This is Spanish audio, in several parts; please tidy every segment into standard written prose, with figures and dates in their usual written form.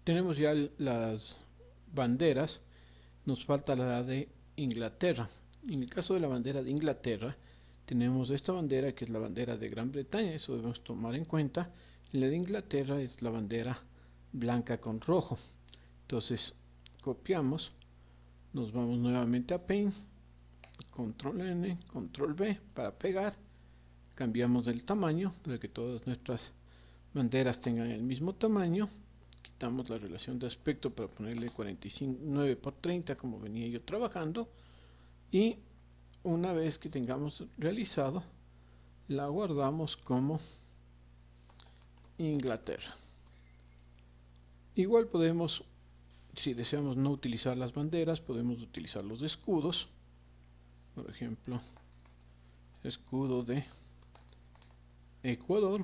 Tenemos ya las banderas, nos falta la de Inglaterra. En el caso de la bandera de Inglaterra, tenemos esta bandera que es la bandera de Gran Bretaña, eso debemos tomar en cuenta. Y la de Inglaterra es la bandera blanca con rojo. Entonces copiamos, nos vamos nuevamente a Paint, Control N, Control V para pegar, cambiamos el tamaño para que todas nuestras banderas tengan el mismo tamaño, quitamos la relación de aspecto para ponerle 49 por 30 como venía yo trabajando, y una vez que tengamos realizado la guardamos como Inglaterra. Igual podemos, si deseamos no utilizar las banderas, podemos utilizar los escudos. Por ejemplo, escudo de Ecuador,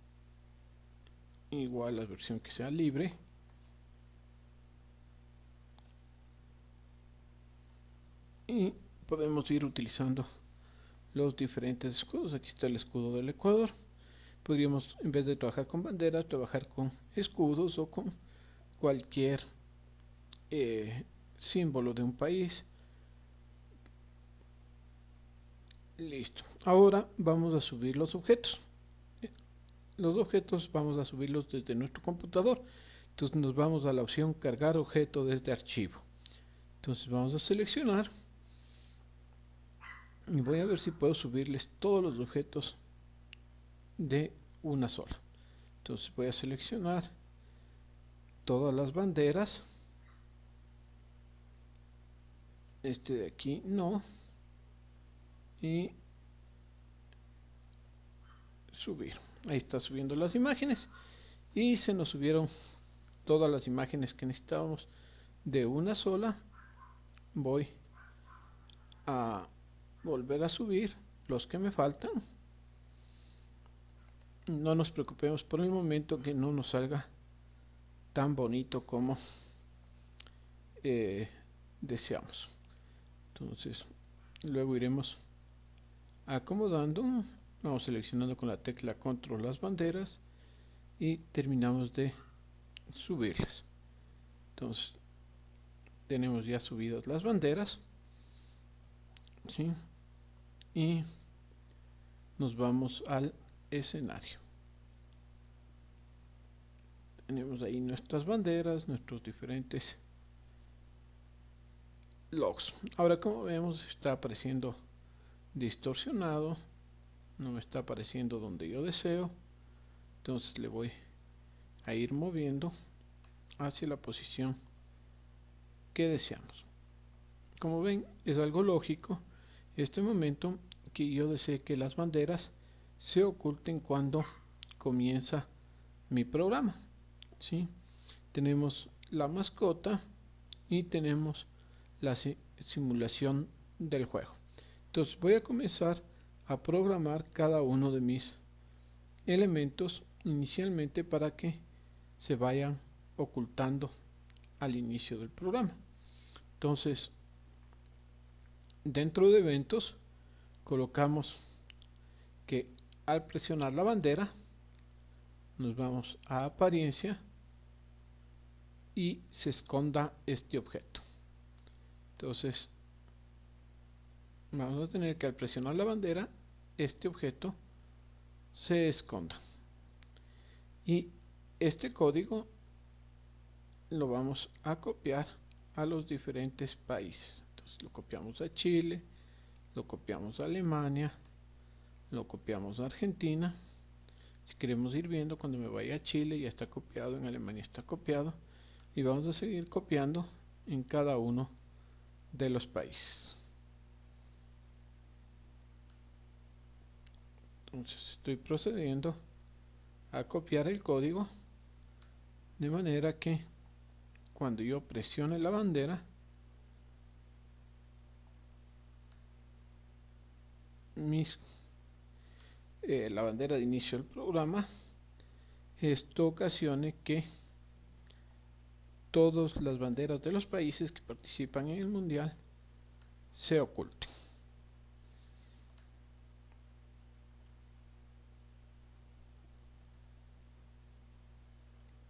igual la versión que sea libre, y podemos ir utilizando los diferentes escudos. Aquí está el escudo del Ecuador. Podríamos, en vez de trabajar con banderas, trabajar con escudos o con cualquier símbolo de un país. Listo. Ahora vamos a subir los objetos. Los objetos vamos a subirlos desde nuestro computador. Entonces nos vamos a la opción cargar objeto desde archivo. Entonces vamos a seleccionar y voy a ver si puedo subirles todos los objetos de una sola. Entonces voy a seleccionar todas las banderas. Este de aquí no. Y subir. Ahí está subiendo las imágenes. Y se nos subieron todas las imágenes que necesitábamos de una sola. Voy a volver a subir los que me faltan. No nos preocupemos por el momento que no nos salga tan bonito como deseamos. Entonces luego iremos acomodando, vamos seleccionando con la tecla control las banderas y terminamos de subirlas. Entonces tenemos ya subidas las banderas, ¿sí? Y nos vamos al escenario. Tenemos ahí nuestras banderas, nuestros diferentes logos. Ahora, como vemos, está apareciendo distorsionado, no me está apareciendo donde yo deseo. Entonces le voy a ir moviendo hacia la posición que deseamos. Como ven, es algo lógico este momento que yo desee que las banderas se oculten cuando comienza mi programa, ¿sí? Tenemos la mascota y tenemos la simulación del juego. Entonces voy a comenzar a programar cada uno de mis elementos inicialmente para que se vayan ocultando al inicio del programa. Entonces, dentro de eventos colocamos que al presionar la bandera nos vamos a apariencia y se esconda este objeto. Entonces vamos a tener que al presionar la bandera este objeto se esconda, y este código lo vamos a copiar a los diferentes países. Entonces lo copiamos a Chile, lo copiamos a Alemania, lo copiamos a Argentina. Si queremos ir viendo, cuando me vaya a Chile ya está copiado, en Alemania está copiado, y vamos a seguir copiando en cada uno de los países. Entonces estoy procediendo a copiar el código de manera que cuando yo presione la bandera la bandera de inicio del programa, esto ocasione que todas las banderas de los países que participan en el mundial se oculten.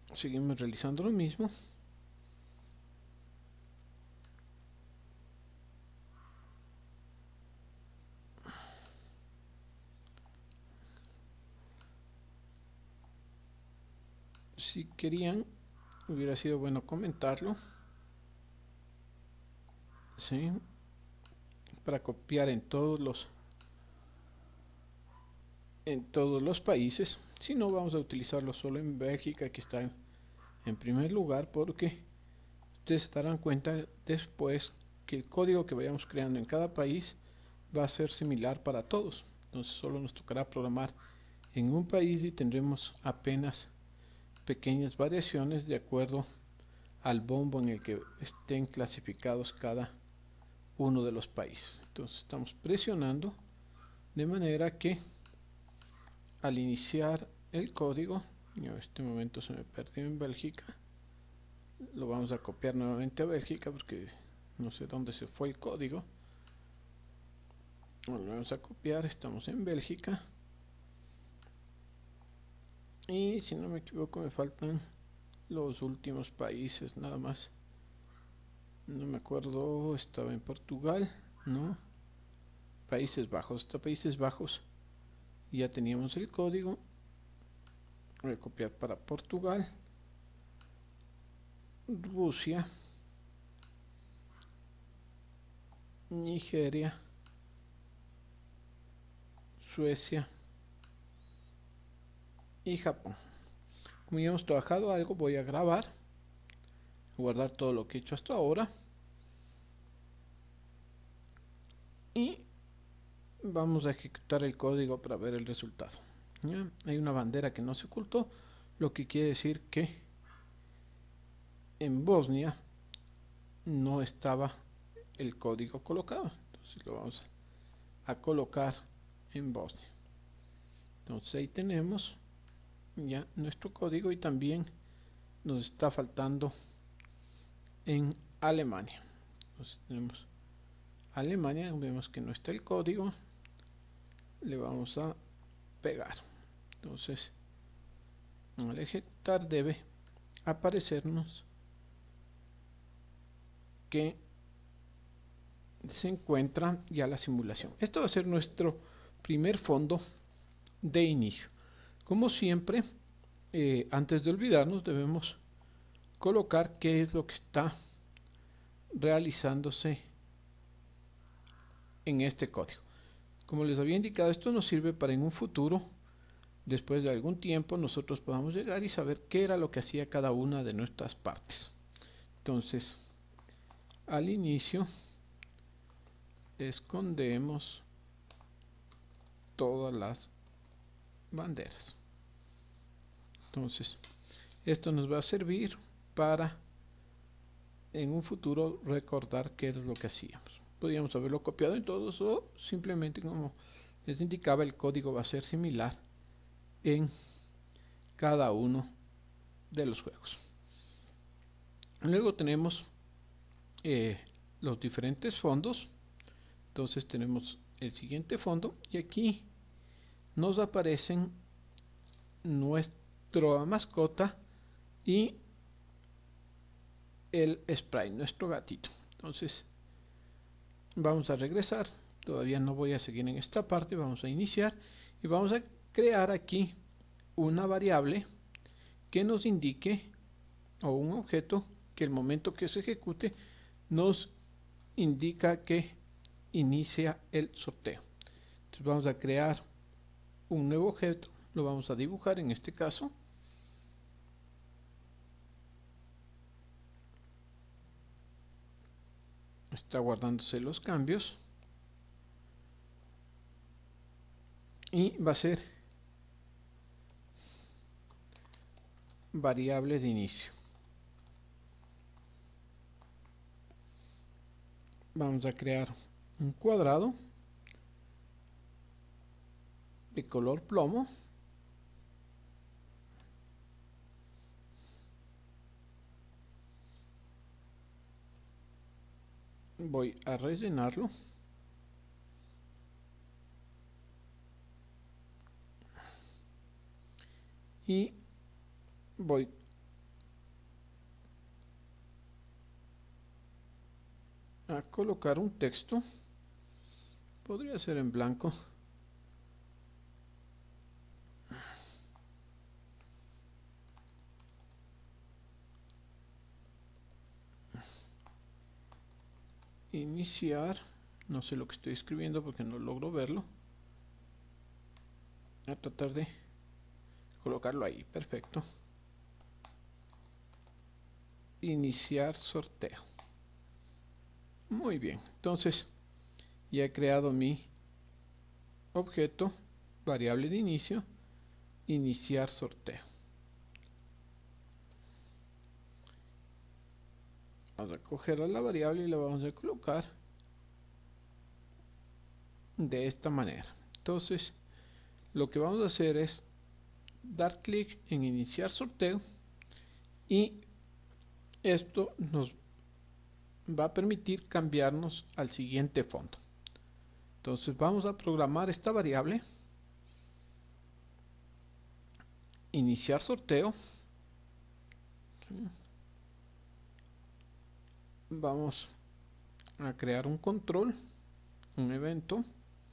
Seguimos realizando lo mismo. Si querían, hubiera sido bueno comentarlo, ¿sí? Para copiar en todos los países. Si no, vamos a utilizarlo solo en Bélgica, que está en primer lugar, porque ustedes se darán cuenta después que el código que vayamos creando en cada país va a ser similar para todos. Entonces solo nos tocará programar en un país y tendremos apenas pequeñas variaciones de acuerdo al bombo en el que estén clasificados cada uno de los países. Entonces estamos presionando de manera que al iniciar el código, en este momento se me perdió en Bélgica, lo vamos a copiar nuevamente a Bélgica porque no sé dónde se fue el código. Volvemos a copiar, estamos en Bélgica y si no me equivoco me faltan los últimos países nada más. No me acuerdo, estaba en Portugal, no, Países Bajos, hasta Países Bajos ya teníamos el código. Voy a copiar para Portugal, Rusia, Nigeria, Suecia y Japón. Como ya hemos trabajado algo, voy a grabar, guardar todo lo que he hecho hasta ahora y vamos a ejecutar el código para ver el resultado. ¿Ya? Hay una bandera que no se ocultó, lo que quiere decir que en Bosnia no estaba el código colocado. Entonces lo vamos a colocar en Bosnia. Entonces ahí tenemos ya nuestro código y también nos está faltando en Alemania. Entonces tenemos Alemania, vemos que no está el código, le vamos a pegar. Entonces al ejecutar debe aparecernos que se encuentra ya la simulación. Esto va a ser nuestro primer fondo de inicio. Como siempre, antes de olvidarnos debemos colocar qué es lo que está realizándose en este código. Como les había indicado, esto nos sirve para en un futuro, después de algún tiempo, nosotros podamos llegar y saber qué era lo que hacía cada una de nuestras partes. Entonces, al inicio escondemos todas las banderas. Entonces, esto nos va a servir para en un futuro recordar qué es lo que hacíamos. Podríamos haberlo copiado en todos o simplemente, como les indicaba, el código va a ser similar en cada uno de los juegos. Luego tenemos los diferentes fondos. Entonces tenemos el siguiente fondo y aquí nos aparecen nuestra mascota y el sprite, nuestro gatito. Entonces vamos a regresar, todavía no voy a seguir en esta parte, vamos a iniciar y vamos a crear aquí una variable que nos indique, o un objeto que el momento que se ejecute nos indica que inicia el sorteo. Entonces vamos a crear un nuevo objeto, lo vamos a dibujar en este caso. Está guardándose los cambios y va a ser variable de inicio. Vamos a crear un cuadrado de color plomo. Voy a rellenarlo. Y voy a colocar un texto. Podría ser en blanco. Iniciar. No sé lo que estoy escribiendo porque no logro verlo. A tratar de colocarlo ahí. Perfecto. Iniciar sorteo. Muy bien. Entonces ya he creado mi objeto, variable de inicio, iniciar sorteo. Vamos a coger a la variable y la vamos a colocar de esta manera. Entonces lo que vamos a hacer es dar clic en iniciar sorteo y esto nos va a permitir cambiarnos al siguiente fondo. Entonces vamos a programar esta variable iniciar sorteo. Vamos a crear un control, un evento.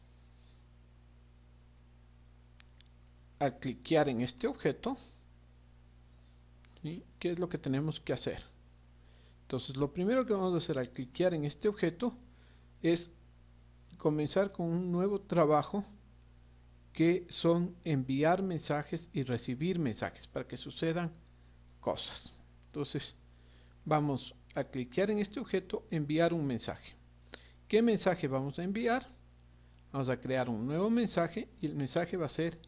Al cliquear en este objeto, ¿sí? ¿Qué es lo que tenemos que hacer? Entonces lo primero que vamos a hacer al cliquear en este objeto es comenzar con un nuevo trabajo que son enviar mensajes y recibir mensajes para que sucedan cosas. Entonces vamos a cliquear en este objeto, enviar un mensaje. ¿Qué mensaje vamos a enviar? Vamos a crear un nuevo mensaje y el mensaje va a ser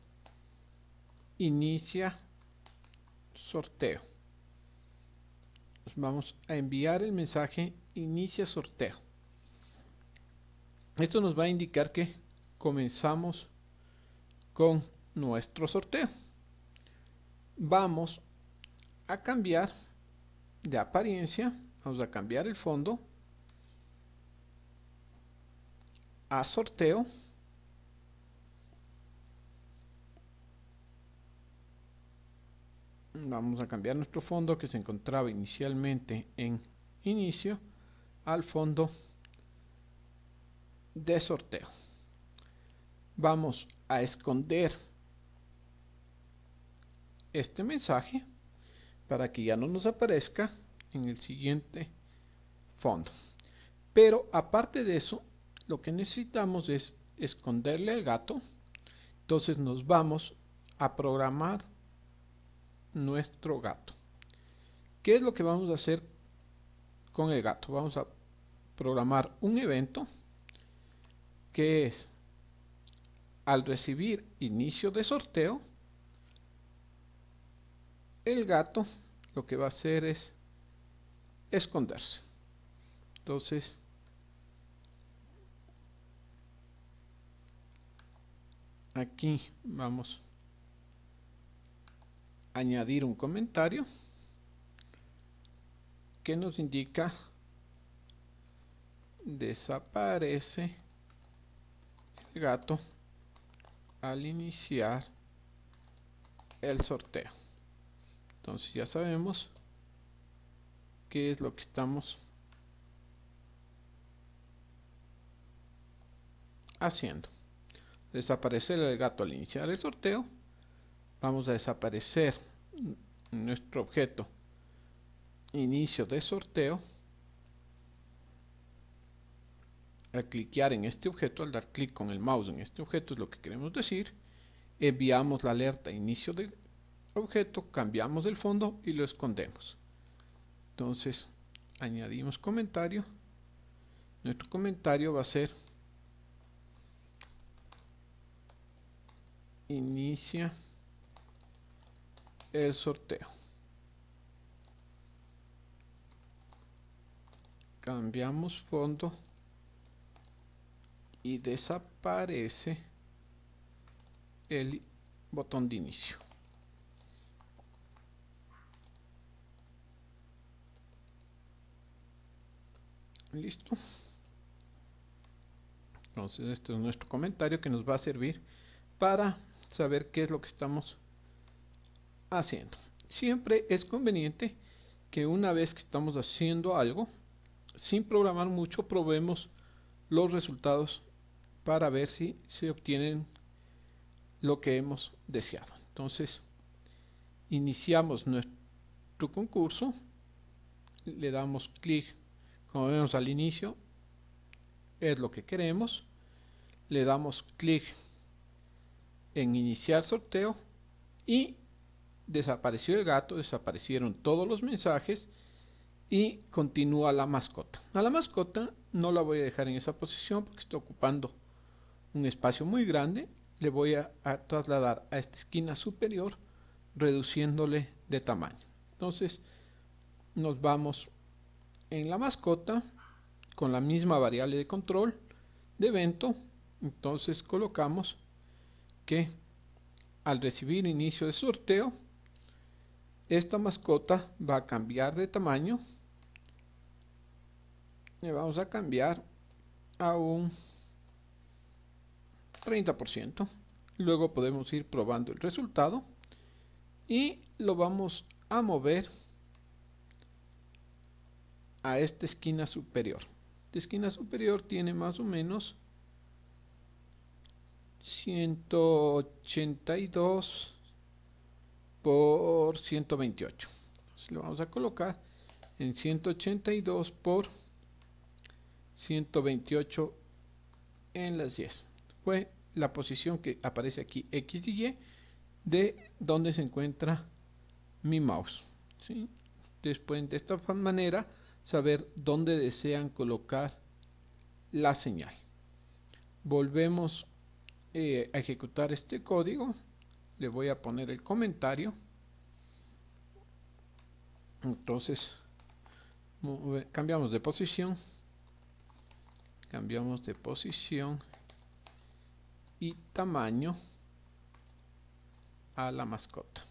inicia sorteo. Vamos a enviar el mensaje inicia sorteo. Esto nos va a indicar que comenzamos con nuestro sorteo. Vamos a cambiar de apariencia, vamos a cambiar el fondo a sorteo. Vamos a cambiar nuestro fondo que se encontraba inicialmente en inicio al fondo de sorteo. Vamos a esconder este mensaje para que ya no nos aparezca en el siguiente fondo. Pero aparte de eso, lo que necesitamos es esconderle al gato. Entonces nos vamos a programar nuestro gato. ¿Qué es lo que vamos a hacer con el gato? Vamos a programar un evento que es al recibir inicio de sorteo, el gato lo que va a hacer es esconderse. Entonces aquí vamos a añadir un comentario que nos indica desaparece el gato al iniciar el sorteo. Entonces ya sabemos qué es lo que estamos haciendo. Desaparecer el gato al iniciar el sorteo. Vamos a desaparecer nuestro objeto inicio de sorteo. Al cliquear en este objeto, al dar clic con el mouse en este objeto, es lo que queremos decir. Enviamos la alerta inicio de objeto, cambiamos el fondo y lo escondemos. Entonces añadimos comentario. Nuestro comentario va a ser inicia el sorteo. Cambiamos fondo y desaparece el botón de inicio. Listo. Entonces este es nuestro comentario que nos va a servir para saber qué es lo que estamos haciendo. Siempre es conveniente que una vez que estamos haciendo algo, sin programar mucho, probemos los resultados para ver si se obtienen lo que hemos deseado. Entonces, iniciamos nuestro concurso, le damos clic, como vemos al inicio, es lo que queremos, le damos clic en iniciar sorteo y desapareció el gato, desaparecieron todos los mensajes y continúa la mascota. A la mascota no la voy a dejar en esa posición porque está ocupando un espacio muy grande. Le voy a trasladar a esta esquina superior reduciéndole de tamaño. Entonces nos vamos en la mascota con la misma variable de control de evento. Entonces colocamos que al recibir inicio de sorteo, esta mascota va a cambiar de tamaño. Le vamos a cambiar a un 30%. Luego podemos ir probando el resultado y lo vamos a mover a esta esquina superior. Esta esquina superior tiene más o menos 182 por 128. Entonces lo vamos a colocar en 182 por 128 en las 10. Fue la posición que aparece aquí, X y Y, de donde se encuentra mi mouse, ¿sí? Después, de esta manera, saber dónde desean colocar la señal. Volvemos a ejecutar este código. Le voy a poner el comentario. Entonces cambiamos de posición y tamaño a la mascota.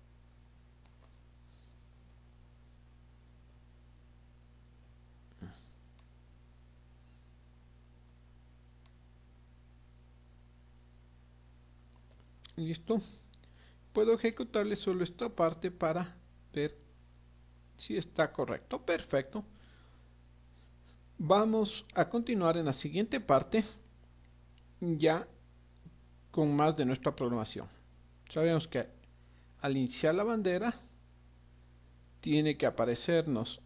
Listo. Puedo ejecutarle solo esta parte para ver si está correcto. Perfecto. Vamos a continuar en la siguiente parte, ya con más de nuestra programación. Sabemos que al iniciar la bandera tiene que aparecernos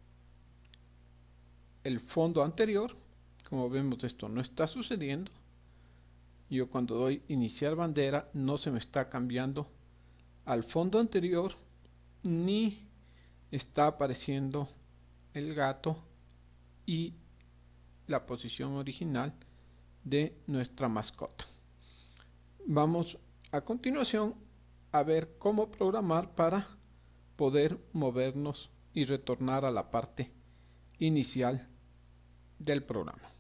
el fondo anterior. Como vemos, esto no está sucediendo. Yo cuando doy iniciar bandera no se me está cambiando al fondo anterior ni está apareciendo el gato y la posición original de nuestra mascota. Vamos a continuación a ver cómo programar para poder movernos y retornar a la parte inicial del programa.